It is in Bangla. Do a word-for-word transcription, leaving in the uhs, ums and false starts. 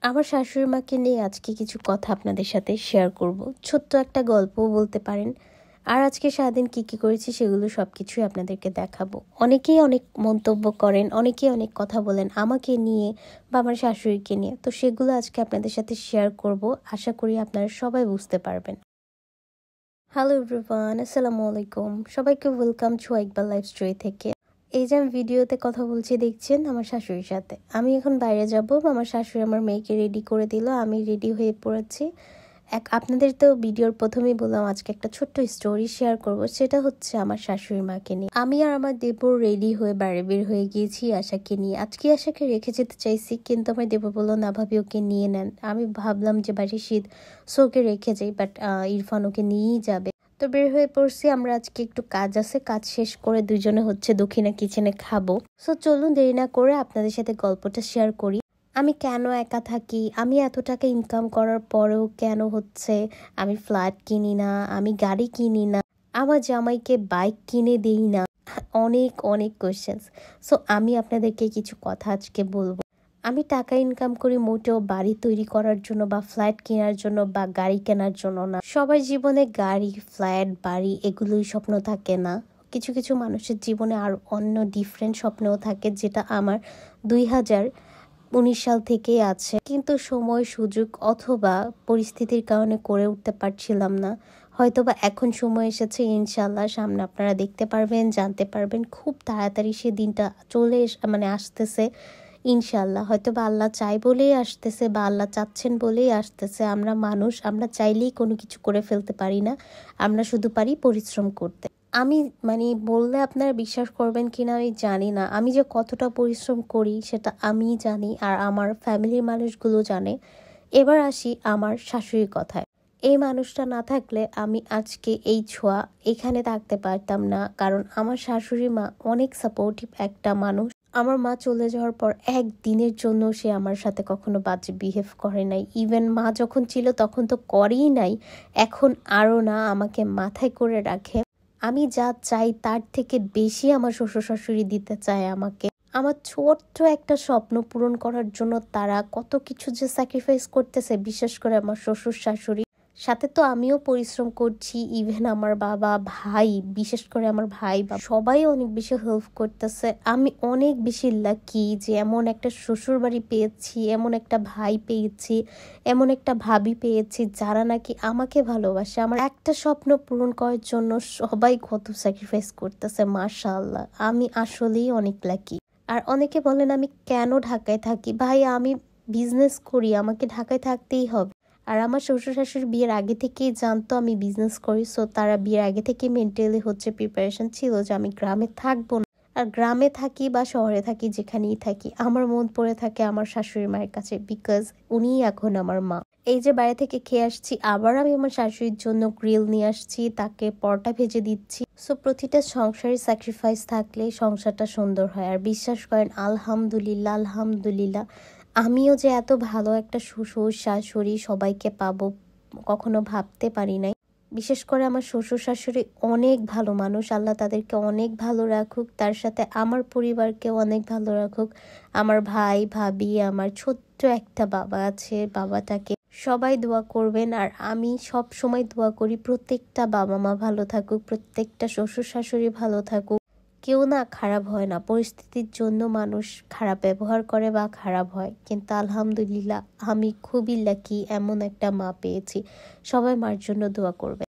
আমার শাশুড়ি মাকে নিয়ে আজকে কিছু কথা আপনাদের সাথে শেয়ার করব। ছোট্ট একটা গল্পও বলতে পারেন। আর আজকে সারাদিন কী কী করেছি সেগুলো সব কিছুই আপনাদেরকে দেখাবো। অনেকেই অনেক মন্তব্য করেন, অনেকেই অনেক কথা বলেন আমাকে নিয়ে বা আমার শাশুড়িকে নিয়ে, তো সেগুলো আজকে আপনাদের সাথে শেয়ার করব। আশা করি আপনারা সবাই বুঝতে পারবেন। হ্যালো এভরিওয়ান, আসসালামু আলাইকুম। সবাইকে welcome to Iqbal life story থেকে। এই যে আমি ভিডিওতে কথা বলছি দেখছেন আমার শাশুড়ির সাথে। আমি এখন বাইরে যাব, আমার শাশুড়ি আমার মেয়েকে রেডি করে দিল, আমি রেডি হয়ে পড়েছি। এক আপনাদের তো ভিডিওর প্রথমেই বললাম আজকে একটা ছোট্ট স্টোরি শেয়ার করব, সেটা হচ্ছে আমার শাশুড়ি মাকে নিয়ে। আমি আর আমার দেবর রেডি হয়ে বাইরে বের হয়ে গিয়েছি আশাকে নিয়ে। আজকে আশাকে রেখে যেতে চাইছি, কিন্তু আমার দেবর বললো না ভাবি ওকে নিয়ে নেন। আমি ভাবলাম যে বাড়ির শীত সোকে রেখে যাই, বাট ইরফান ওকে নিয়েই যাবে। তো বের হয়ে পড়ছি আমরা। আজকে একটু কাজ আছে, কাজ শেষ করে দুজনে হচ্ছে দক্ষিণা কিচেনে খাবো। সো চলুন দেরি না করে আপনাদের সাথে গল্পটা শেয়ার করি। আমি কেন একা থাকি, আমি এত টাকা ইনকাম করার পরেও কেন হচ্ছে আমি ফ্ল্যাট কিনি না, আমি গাড়ি কিনি না, আমার জামাইকে বাইক কিনে দিই না, অনেক অনেক কোয়েশ্চেন্স। সো আমি আপনাদেরকে কিছু কথা আজকে বলবো। আমি টাকা ইনকাম করি মোটেও বাড়ি তৈরি করার জন্য বা ফ্ল্যাট কেনার জন্য বা গাড়ি কেনার জন্য না। সবার জীবনে গাড়ি, ফ্ল্যাট, বাড়ি এগুলোই স্বপ্ন থাকে না। কিছু কিছু মানুষের জীবনে আর অন্য ডিফারেন্ট স্বপ্নও থাকে, যেটা আমার দুই হাজার উনিশ সাল থেকেই আছে, কিন্তু সময় সুযোগ অথবা পরিস্থিতির কারণে করে উঠতে পারছিলাম না। হয়তোবা এখন সময় এসেছে, ইনশাল্লাহ সামনে আপনারা দেখতে পারবেন, জানতে পারবেন। খুব তাড়াতাড়ি সে দিনটা চলে মানে আসতেছে ইনশাল্লাহ। হয়তো বা আল্লাহ চাই বলেই আসতেছে বা আল্লাহ চাচ্ছেন বলেই আসতেছে। আমরা মানুষ, আমরা চাইলেই কোনো কিছু করে ফেলতে পারি না, আমরা শুধু পারি পরিশ্রম করতে। আমি মানে বললে আপনারা বিশ্বাস করবেন কিনা আমি জানি না, আমি যে কতটা পরিশ্রম করি সেটা আমিই জানি, আর আমার ফ্যামিলির মানুষগুলো জানে। এবার আসি আমার শাশুড়ির কথায়। এই মানুষটা না থাকলে আমি আজকে এই ছোঁয়া এখানে থাকতে পারতাম না, কারণ আমার শাশুড়ি মা অনেক সাপোর্টিভ একটা মানুষ। আমার মা চলে যাওয়ার পর একদিনের জন্য সে আমার সাথে কখনো বাজে বিহেভ করে নাই। ইভেন মা যখন ছিল তখন তো করেই নাই, এখন আরও না, আমাকে মাথায় করে রাখে। আমি যা চাই তার থেকে বেশি আমার শ্বশুর শাশুড়ি দিতে চায় আমাকে। আমার ছোট্ট একটা স্বপ্ন পূরণ করার জন্য তারা কত কিছু যে স্যাক্রিফাইস করতেছে, বিশেষ করে আমার শ্বশুর শাশুড়ি। সাথে তো আমিও পরিশ্রম করছি, ইভেন আমার বাবা, ভাই, বিশেষ করে আমার ভাই বা সবাই অনেক বেশি হেল্প করতেছে। আমি অনেক বেশি লাকি যে এমন একটা শ্বশুর বাড়ি পেয়েছি, এমন একটা ভাই পেয়েছি, এমন একটা ভাবি পেয়েছি যারা নাকি আমাকে ভালোবাসে। আমার একটা স্বপ্ন পূরণ করার জন্য সবাই কত স্যাক্রিফাইস করতেছে, মাশাআল্লাহ। আমি আসলেই অনেক লাকি। আর অনেকে বলেন আমি কেন ঢাকায় থাকি। ভাই আমি বিজনেস করি, আমাকে ঢাকায় থাকতেই হবে। আর আমার শ্বশুর শাশুড়ি বিয়ের আগে থেকেই জানতো আমি বিজনেস করি, সো তারা বিয়ের আগে থেকে মেন্টালি হচ্ছে প্রিপারেশন ছিল যে আমি গ্রামে থাকবো না। আর গ্রামে থাকি বা শহরে থাকি, যেখানেই থাকি, আমার মন পড়ে থাকে আমার শাশুড়ি মায়ের কাছে, বিকজ উনিই এখন আমার মা। এই যে বাইরে থেকে খেয়ে আসছি, আবার আমি আমার শাশুড়ির জন্য গ্রিল নিয়ে আসছি, তাকে পরোটা ভেজে দিচ্ছি। সো প্রতিটা সংসারে স্যাক্রিফাইস থাকলে সংসারটা সুন্দর হয়। আর বিশ্বাস করেন, আলহামদুলিল্লাহ আলহামদুলিল্লাহ আমিও যে এত ভালো একটা শ্বশুর শাশুড়ি সবাইকে পাবো কখনো ভাবতে পারি নাই। বিশেষ করে আমার শ্বশুর শাশুড়ি অনেক ভালো মানুষ, আল্লাহ তাদেরকে অনেক ভালো রাখুক। তার সাথে আমার পরিবারকেও অনেক ভালো রাখুক। আমার ভাই, ভাবি, আমার ছোট্ট একটা বাবা আছে, বাবাটাকে সবাই দোয়া করবেন। আর আমি সব সময় দোয়া করি প্রত্যেকটা বাবা মা ভালো থাকুক, প্রত্যেকটা শ্বশুর শাশুড়ি ভালো থাকুক। কেউ না খারাপ হয় না, পরিস্থিতির জন্য মানুষ খারাপ ব্যবহার করে বা খারাপ হয়, কিন্তু আলহামদুলিল্লাহ আমি খুবই লাকি এমন একটা মা পেয়েছি। সবাই মার জন্য দোয়া করবে।